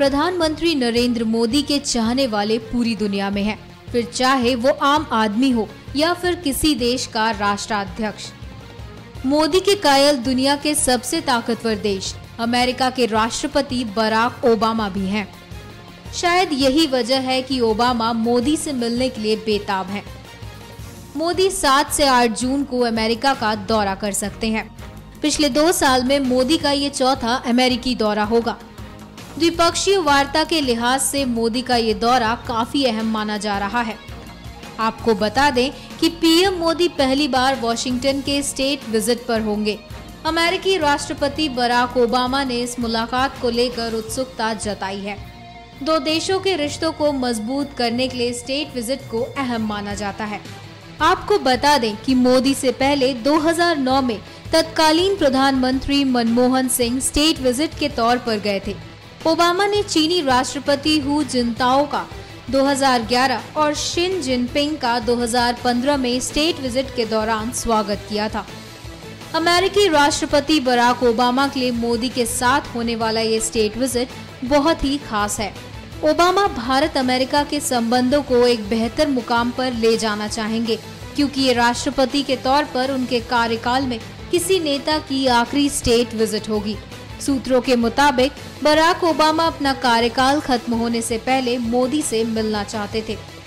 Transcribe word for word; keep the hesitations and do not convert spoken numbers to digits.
प्रधानमंत्री नरेंद्र मोदी के चाहने वाले पूरी दुनिया में हैं, फिर चाहे वो आम आदमी हो या फिर किसी देश का राष्ट्राध्यक्ष। मोदी के कायल दुनिया के सबसे ताकतवर देश अमेरिका के राष्ट्रपति बराक ओबामा भी हैं। शायद यही वजह है कि ओबामा मोदी से मिलने के लिए बेताब हैं। मोदी सात से आठ जून को अमेरिका का दौरा कर सकते हैं। पिछले दो साल में मोदी का ये चौथा अमेरिकी दौरा होगा। द्विपक्षीय वार्ता के लिहाज से मोदी का ये दौरा काफी अहम माना जा रहा है। आपको बता दें कि पीएम मोदी पहली बार वॉशिंगटन के स्टेट विजिट पर होंगे। अमेरिकी राष्ट्रपति बराक ओबामा ने इस मुलाकात को लेकर उत्सुकता जताई है। दो देशों के रिश्तों को मजबूत करने के लिए स्टेट विजिट को अहम माना जाता है। आपको बता दें कि मोदी से पहले दो हज़ार नौ में तत्कालीन प्रधानमंत्री मनमोहन सिंह स्टेट विजिट के तौर पर गए थे। ओबामा ने चीनी राष्ट्रपति हू जिनताओ का दो हज़ार ग्यारह और शिन जिनपिंग का दो हज़ार पंद्रह में स्टेट विजिट के दौरान स्वागत किया था। अमेरिकी राष्ट्रपति बराक ओबामा के लिए मोदी के साथ होने वाला ये स्टेट विजिट बहुत ही खास है। ओबामा भारत अमेरिका के संबंधों को एक बेहतर मुकाम पर ले जाना चाहेंगे, क्योंकि ये राष्ट्रपति के तौर पर उनके कार्यकाल में किसी नेता की आखिरी स्टेट विजिट होगी। सूत्रों के मुताबिक बराक ओबामा अपना कार्यकाल खत्म होने से पहले मोदी से मिलना चाहते थे।